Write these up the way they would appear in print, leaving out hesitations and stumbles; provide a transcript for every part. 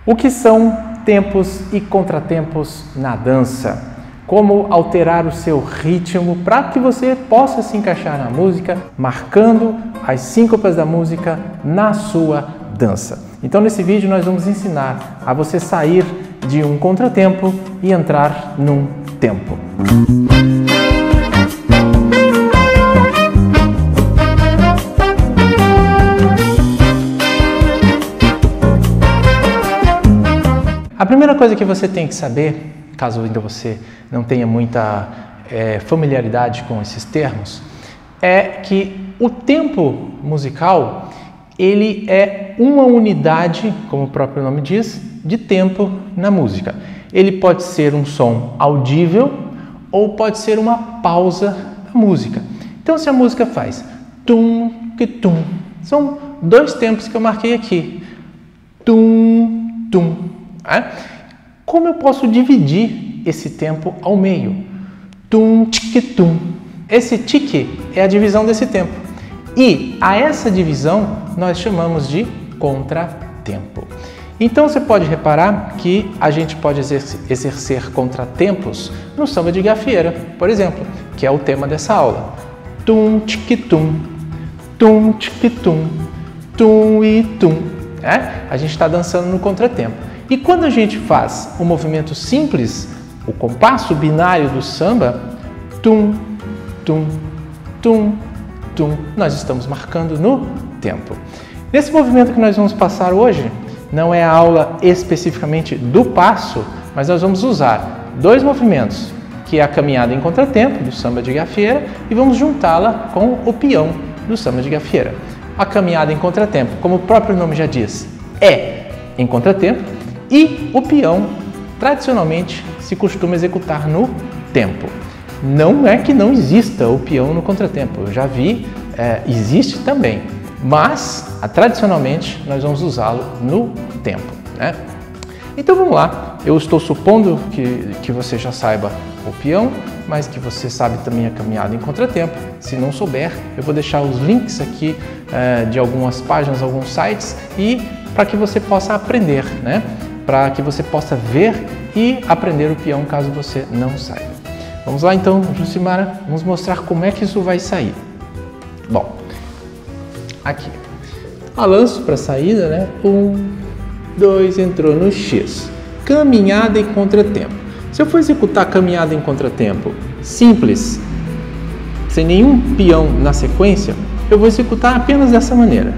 O que são tempos e contratempos na dança? Como alterar o seu ritmo para que você possa se encaixar na música, marcando as síncopas da música na sua dança. Então nesse vídeo nós vamos ensinar a você sair de um contratempo e entrar num tempo. A primeira coisa que você tem que saber, caso ainda você não tenha muita familiaridade com esses termos, é que o tempo musical ele é uma unidade, como o próprio nome diz, de tempo na música. Ele pode ser um som audível ou pode ser uma pausa da música. Então, se a música faz tum, que tum, são dois tempos que eu marquei aqui. Tum, tum. Como eu posso dividir esse tempo ao meio? Tum, tique, tum. Esse tique é a divisão desse tempo. E a essa divisão nós chamamos de contratempo. Então você pode reparar que a gente pode exercer contratempos no samba de gafieira, por exemplo, que é o tema dessa aula. Tum, tique, tum, tum, tique, tum, tum e tum. A gente está dançando no contratempo. E quando a gente faz um movimento simples, o compasso binário do samba, tum, tum, tum, tum, nós estamos marcando no tempo. Nesse movimento que nós vamos passar hoje, não é a aula especificamente do passo, mas nós vamos usar dois movimentos, que é a caminhada em contratempo do samba de gafieira e vamos juntá-la com o peão do samba de gafieira. A caminhada em contratempo, como o próprio nome já diz, é em contratempo e o peão, tradicionalmente, se costuma executar no tempo. Não é que não exista o peão no contratempo, eu já vi, existe também, mas tradicionalmente nós vamos usá-lo no tempo. Então vamos lá, eu estou supondo que você já saiba o peão, mas que você sabe também a caminhada em contratempo. Se não souber, eu vou deixar os links aqui de algumas páginas, alguns sites, e para que você possa aprender, para que você possa ver e aprender o peão caso você não saiba. Vamos lá então, Jucimara, vamos mostrar como é que isso vai sair. Bom, aqui, balanço para saída, 1, 2, entrou no X. Caminhada em contratempo. Se eu for executar caminhada em contratempo simples, sem nenhum peão na sequência, eu vou executar apenas dessa maneira.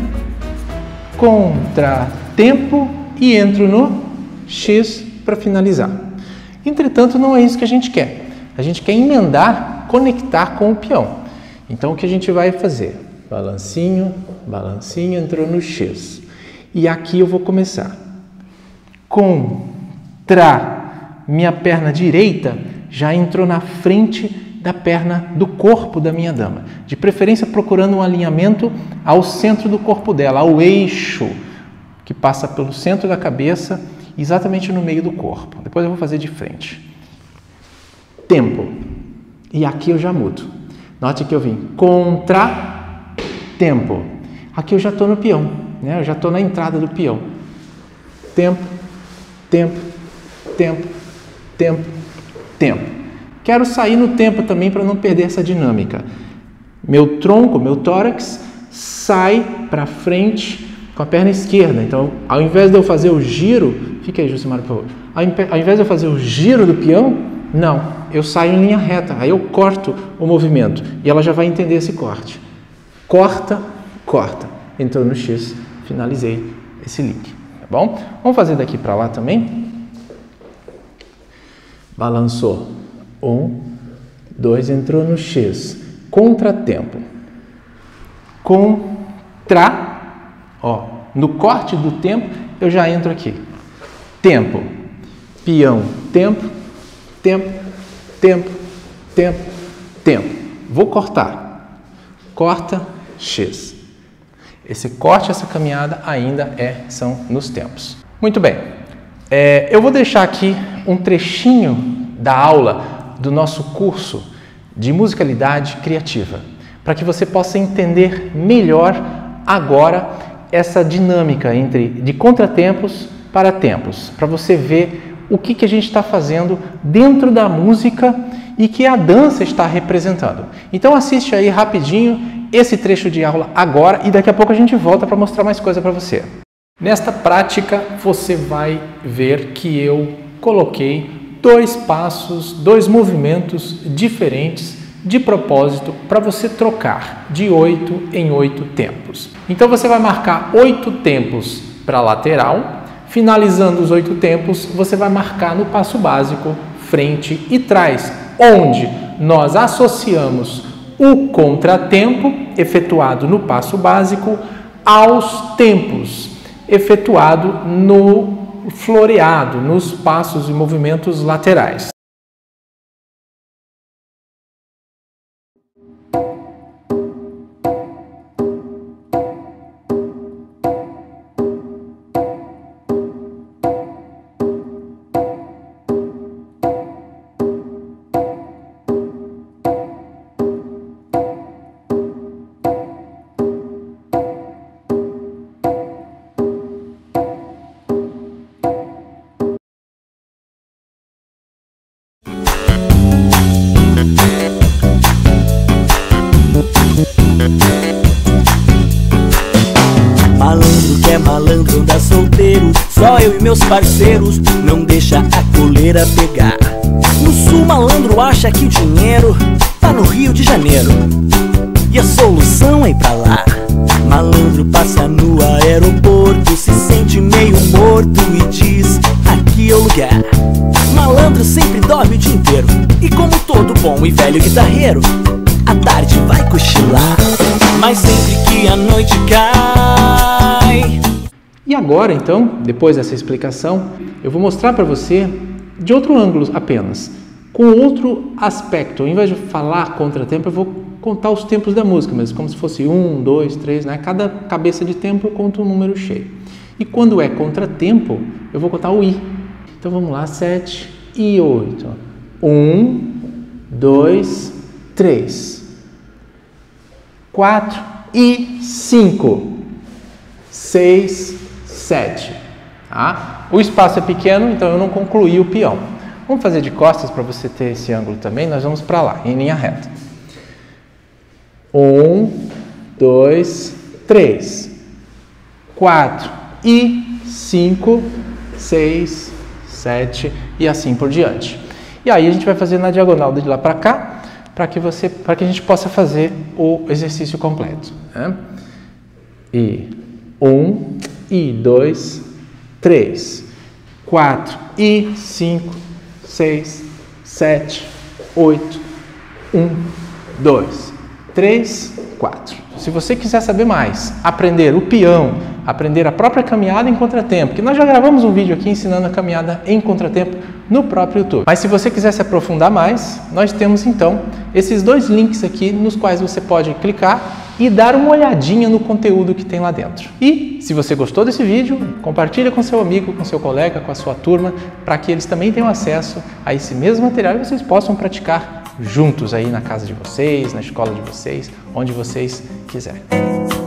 Contratempo e entro no X para finalizar. Entretanto, não é isso que a gente quer. A gente quer emendar, conectar com o peão. Então, o que a gente vai fazer? Balancinho, balancinho, entrou no X. E aqui eu vou começar. Contra. Minha perna direita já entrou na frente da perna do corpo da minha dama. De preferência, procurando um alinhamento ao centro do corpo dela, ao eixo que passa pelo centro da cabeça, exatamente no meio do corpo. Depois eu vou fazer de frente. Tempo. E aqui eu já mudo. Note que eu vim contra tempo. Aqui eu já estou no peão, eu já estou na entrada do peão. Tempo, tempo, tempo, tempo, tempo. Quero sair no tempo também para não perder essa dinâmica. Meu tronco, meu tórax sai para frente com a perna esquerda. Então, ao invés de eu fazer o giro, fica aí, Jucimara, por favor. Ao invés de eu fazer o giro do peão, não, eu saio em linha reta. Aí eu corto o movimento e ela já vai entender esse corte. Corta, corta. Entrou no X, finalizei esse link, tá bom? Vamos fazer daqui para lá também. Balançou. 1, 2, entrou no X. Contratempo. Contra. No corte do tempo, eu já entro aqui. Tempo. Peão. Tempo. Tempo. Tempo. Tempo. Tempo. Vou cortar. Corta. X. Esse corte, essa caminhada ainda são nos tempos. Muito bem. Eu vou deixar aqui um trechinho da aula do nosso curso de musicalidade criativa, para que você possa entender melhor agora essa dinâmica de contratempos para tempos, para você ver o que a gente está fazendo dentro da música e que a dança está representando. Então assiste aí rapidinho esse trecho de aula agora e daqui a pouco a gente volta para mostrar mais coisa para você. Nesta prática você vai ver que eu coloquei 2 passos, 2 movimentos diferentes de propósito para você trocar de 8 em 8 tempos. Então você vai marcar 8 tempos para a lateral, finalizando os 8 tempos, você vai marcar no passo básico, frente e trás, onde nós associamos o contratempo efetuado no passo básico aos tempos efetuado no floreado, nos passos e movimentos laterais. Malandro que é malandro anda solteiro, só eu e meus parceiros, não deixa a coleira pegar. No sul malandro acha que o dinheiro tá no Rio de Janeiro e a solução é ir pra lá. Malandro passa no aeroporto, se sente meio morto e diz, aqui é o lugar. Malandro sempre dorme o dia inteiro e como todo bom e velho guitarreiro, à tarde vai cochilar, mas sempre que a noite cai. E agora, então, depois dessa explicação, eu vou mostrar para você de outro ângulo apenas, com outro aspecto. Ao invés de falar contratempo, eu vou contar os tempos da música, mas como se fosse 1, 2, 3, né? Cada cabeça de tempo eu conto um número cheio. E quando é contratempo, eu vou contar o I. Então vamos lá, 7 e 8. 1, 2, 3, 4 e 5, 6, 7. Tá? O espaço é pequeno, então eu não concluí o peão. Vamos fazer de costas para você ter esse ângulo também. Nós vamos para lá, em linha reta. 1, 2, 3, 4 e 5, 6, 7 e assim por diante. E aí a gente vai fazer na diagonal de lá para cá, para que a gente possa fazer o exercício completo. Né? E 1, e 2, 3, 4 e 5, 6, 7, 8, 1, 2, 3, 4. Se você quiser saber mais, aprender o peão, aprender a própria caminhada em contratempo, que nós já gravamos um vídeo aqui ensinando a caminhada em contratempo no próprio YouTube. Mas se você quiser se aprofundar mais, nós temos então esses 2 links aqui nos quais você pode clicar e dar uma olhadinha no conteúdo que tem lá dentro. E se você gostou desse vídeo, compartilha com seu amigo, com seu colega, com a sua turma, para que eles também tenham acesso a esse mesmo material e vocês possam praticar juntos aí na casa de vocês, na escola de vocês, onde vocês quiserem.